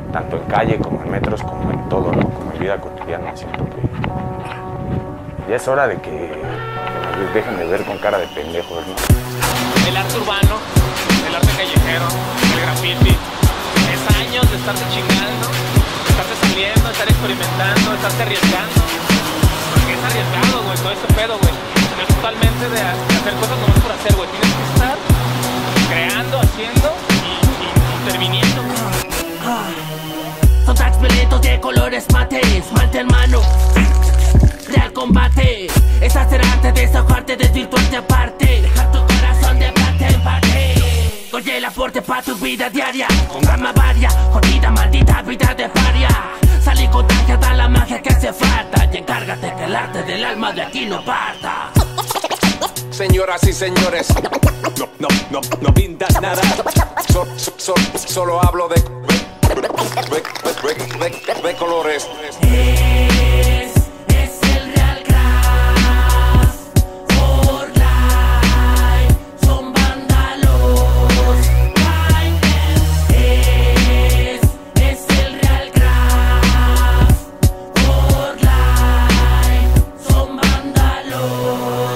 tanto en calle como en metros, como en todo, ¿no? Como en vida cotidiana. Siento que ya es hora de que nos dejen de ver con cara de pendejos, ¿no? El arte urbano, el arte callejero, el graffiti, es años de estarte chingando, de estarte saliendo, de estar experimentando, de estarte arriesgando. Porque es arriesgado, güey, todo este pedo, güey. No es totalmente de hacer cosas nomás por hacer, güey. Tienes que estar creando, haciendo y interviniendo. Son tracks violentos de colores mate, esmalte en mano, real combate. Es hacer arte, desahogarte, desvirtuarte aparte, dejar tu corazón de parte en parte. Oye el aporte pa' tu vida diaria, con gama varia, jodida, maldita vida de paria. Salí contagiada la magia que hace falta y encárgate que el arte del alma de aquí no parta. Señoras y señores, no pintas nada. Solo hablo de colores. Es el real craft for life. Son vándalos. Es el real craft for life. Son vándalos.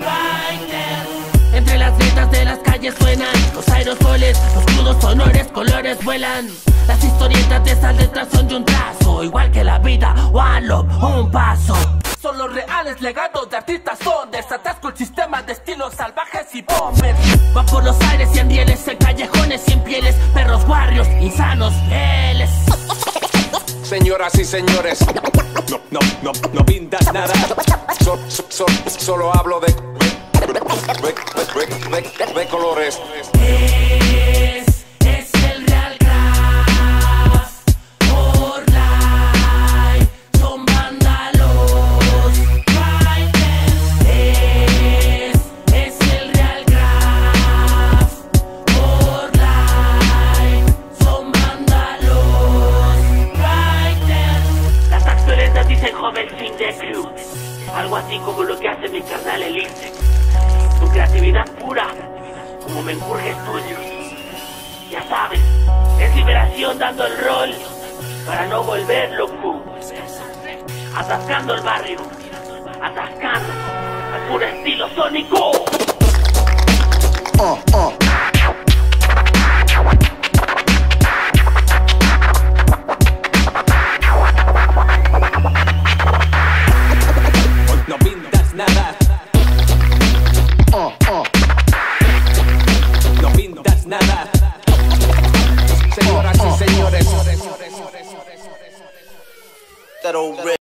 Entre las letras de las calles suenan los aerosoles, los crudos honores, colores vuelan. Las historietas de esas letras son de un trazo, igual que la vida, one love, un paso. Son los reales legados de artistas son desatasco el sistema de estilos salvajes y bombers. Van por los aires y en rieles, en callejones y en pieles, perros guarrios, insanos, fieles. Señoras y señores, no pintas nada. Solo hablo de colores. Es el real craft for life. Son vándalos. Es el real craft for life. Son vándalos. Las tracks violentas dicen joven fin de crew. Algo así como lo que hace mi carnal el Insect. Tu creatividad pura, como me enjurge estudios. Ya sabes, es liberación dando el rol para no volver loco. Atascando el barrio, atascando al puro estilo sónico. No pintas nada. No pintas nada. Señoras y señores.